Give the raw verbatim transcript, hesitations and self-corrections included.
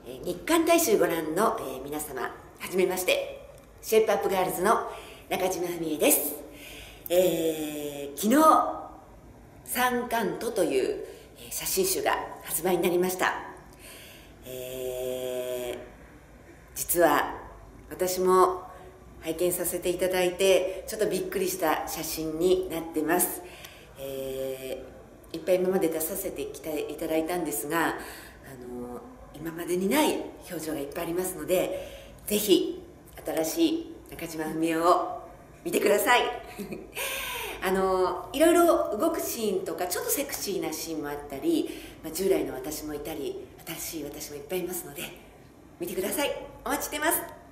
日刊大衆ご覧の皆様、はじめまして。シェイプアップガールズの中島文江です。えー、昨日三冠都という写真集が発売になりました。えー、実は私も拝見させていただいてちょっとびっくりした写真になってます。えー、いっぱい今まで出させていただいたんですが、あの今までにない表情がいっぱいありますので、ぜひ新しい中島文江を見てください。あのいろいろ動くシーンとかちょっとセクシーなシーンもあったり、まあ、従来の私もいたり新しい私もいっぱいいますので見てください。お待ちしてます。